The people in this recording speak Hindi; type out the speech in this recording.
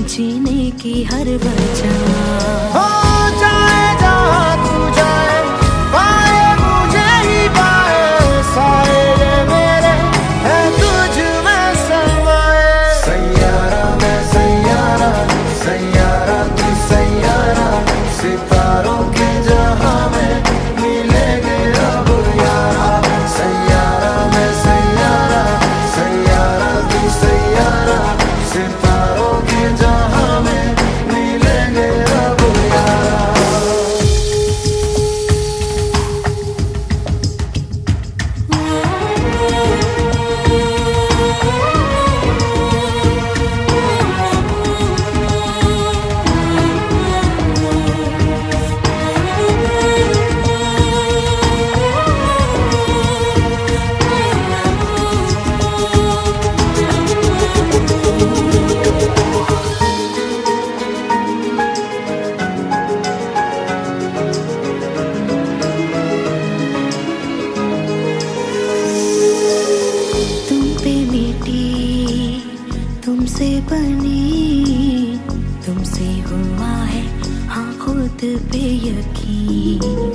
जीने की हर वजह। हो जाए जहाँ तू जाए, पाए मुझे ही पाए, साए ये मेरे है तुझ में समाए। सैयारा मैं सैयारा, सैयारा तू सैयारा, सितारों के जहां में मिलेंगे अब यारा। सैयारा मैं सैयारा, सैयारा तू सैयारा, सितारों के जहां में मिलेंगे अब यारा। तुमसे बनी, तुमसे हुआ है हाँ खुद पे यकीन।